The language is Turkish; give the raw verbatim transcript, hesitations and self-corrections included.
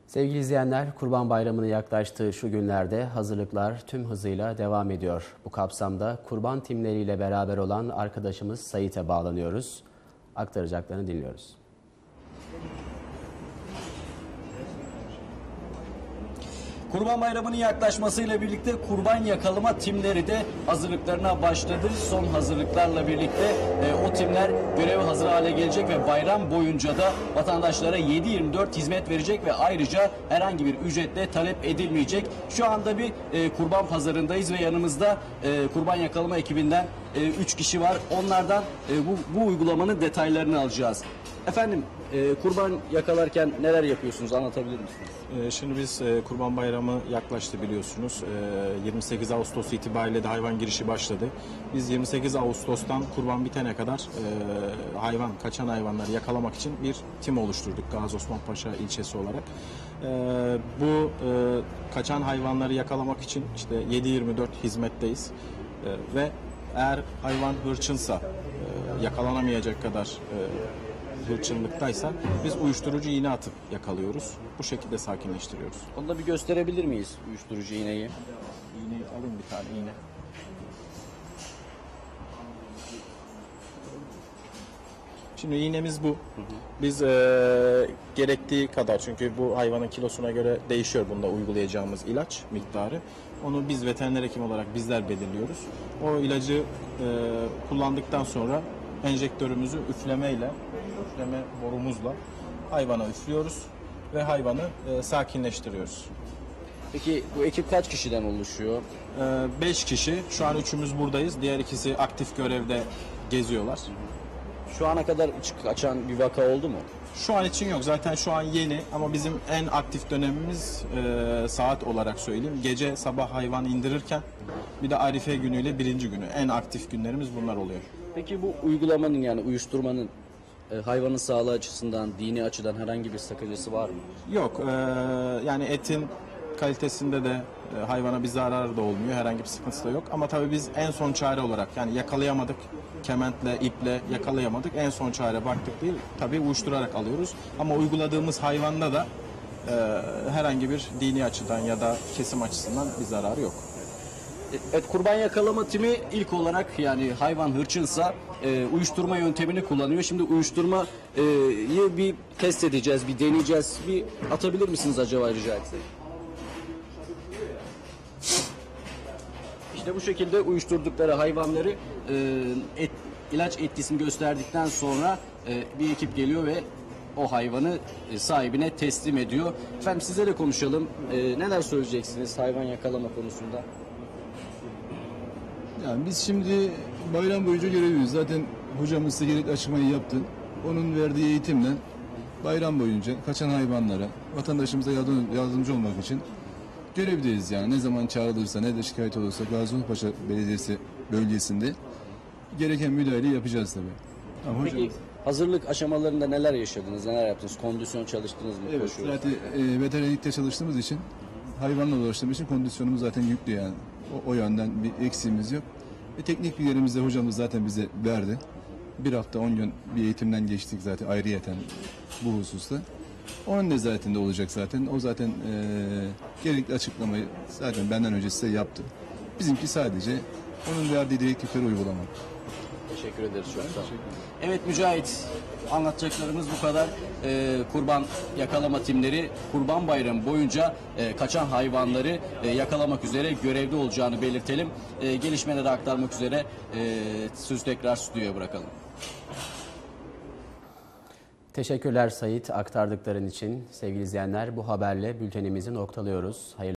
Sevgili izleyenler, Kurban Bayramı'nın yaklaştığı şu günlerde hazırlıklar tüm hızıyla devam ediyor. Bu kapsamda kurban timleriyle beraber olan arkadaşımız Sayit'e bağlanıyoruz. Aktaracaklarını dinliyoruz. Kurban Bayramı'nın yaklaşmasıyla birlikte kurban yakalama timleri de hazırlıklarına başladı. Son hazırlıklarla birlikte e, o timler göreve hazır hale gelecek ve bayram boyunca da vatandaşlara yedi yirmi dört hizmet verecek ve ayrıca herhangi bir ücretle talep edilmeyecek. Şu anda bir e, kurban pazarındayız ve yanımızda e, kurban yakalama ekibinden üç kişi var. Onlardan e, bu, bu uygulamanın detaylarını alacağız. Efendim, e, kurban yakalarken neler yapıyorsunuz, anlatabilir misiniz? E, şimdi biz e, Kurban Bayramı yaklaştı biliyorsunuz. E, yirmi sekiz Ağustos itibariyle de hayvan girişi başladı. Biz yirmi sekiz Ağustos'tan kurban bitene kadar e, hayvan, kaçan hayvanları yakalamak için bir tim oluşturduk Gazi Osman Paşa ilçesi olarak. E, bu e, kaçan hayvanları yakalamak için işte yedi yirmi dört hizmetteyiz. E, ve eğer hayvan hırçınsa, e, yakalanamayacak kadar e, hırçınlıktaysa biz uyuşturucu iğne atıp yakalıyoruz. Bu şekilde sakinleştiriyoruz. Onu da bir gösterebilir miyiz, uyuşturucu iğneyi? İğneyi alayım, bir tane iğne. Şimdi iğnemiz bu. Biz e, gerektiği kadar, çünkü bu hayvanın kilosuna göre değişiyor bunda uygulayacağımız ilaç miktarı. Onu biz veteriner hekim olarak bizler belirliyoruz. O ilacı e, kullandıktan sonra enjektörümüzü üflemeyle, üfleme borumuzla hayvana üflüyoruz ve hayvanı e, sakinleştiriyoruz. Peki bu ekip kaç kişiden oluşuyor? E, beş kişi. Şu an üçümüz buradayız. Diğer ikisi aktif görevde geziyorlar. Şu ana kadar açan bir vaka oldu mu? Şu an için yok. Zaten şu an yeni ama bizim en aktif dönemimiz e, saat olarak söyleyeyim. Gece sabah hayvan indirirken bir de Arife günüyle birinci günü. En aktif günlerimiz bunlar oluyor. Peki bu uygulamanın, yani uyuşturmanın e, hayvanın sağlığı açısından, dini açıdan herhangi bir sakıncası var mı? Yok. E, yani etin kalitesinde de e, hayvana bir zarar da olmuyor. Herhangi bir sıkıntısı da yok. Ama tabii biz en son çare olarak, yani yakalayamadık. Kementle, iple yakalayamadık. En son çare baktık değil. Tabii uyuşturarak alıyoruz. Ama uyguladığımız hayvanda da e, herhangi bir dini açıdan ya da kesim açısından bir zararı yok. Evet, kurban yakalama timi ilk olarak, yani hayvan hırçınsa e, uyuşturma yöntemini kullanıyor. Şimdi uyuşturmayı bir test edeceğiz, bir deneyeceğiz. Bir atabilir misiniz acaba, rica etsek? İşte bu şekilde uyuşturdukları hayvanları e, et, ilaç etkisini gösterdikten sonra e, bir ekip geliyor ve o hayvanı e, sahibine teslim ediyor. Efendim, size de konuşalım. E, neler söyleyeceksiniz hayvan yakalama konusunda? Yani biz şimdi bayram boyunca görevliyiz. Zaten hocamız size gerekli açıklamayı yaptı. Onun verdiği eğitimle bayram boyunca kaçan hayvanlara, vatandaşımıza yardım, yardımcı olmak için görevdeyiz yani. Ne zaman çağrılırsa, ne de şikayet olursa Gazi Osman Paşa Belediyesi bölgesinde gereken müdahaleyi yapacağız tabii. Ama Peki hocamız, hazırlık aşamalarında neler yaşadınız, neler yaptınız? Kondisyon çalıştınız mı? evet, Koşuyoruz. zaten e, veterinerlikte çalıştığımız için, hayvanla uğraştığımız için kondisyonumuz zaten yüklü yani. O, o yönden bir eksiğimiz yok. Ve teknik bilgilerimizi de hocamız zaten bize verdi. Bir hafta on gün bir eğitimden geçtik zaten ayrıyeten bu hususta. Onun nezaretinde olacak zaten. O zaten e, gerekli açıklamayı zaten benden önce size yaptı. Bizimki sadece onun verdiği direktifleri uygulamak. Teşekkür ederiz şu an. Evet Mücahit, anlatacaklarımız bu kadar. Ee, kurban yakalama timleri Kurban Bayramı boyunca e, kaçan hayvanları e, yakalamak üzere görevde olacağını belirtelim. E, gelişmeleri aktarmak üzere e, sözü tekrar stüdyoya bırakalım. Teşekkürler Sayit, aktardıkların için. Sevgili izleyenler, bu haberle bültenimizi noktalıyoruz. Hayırlı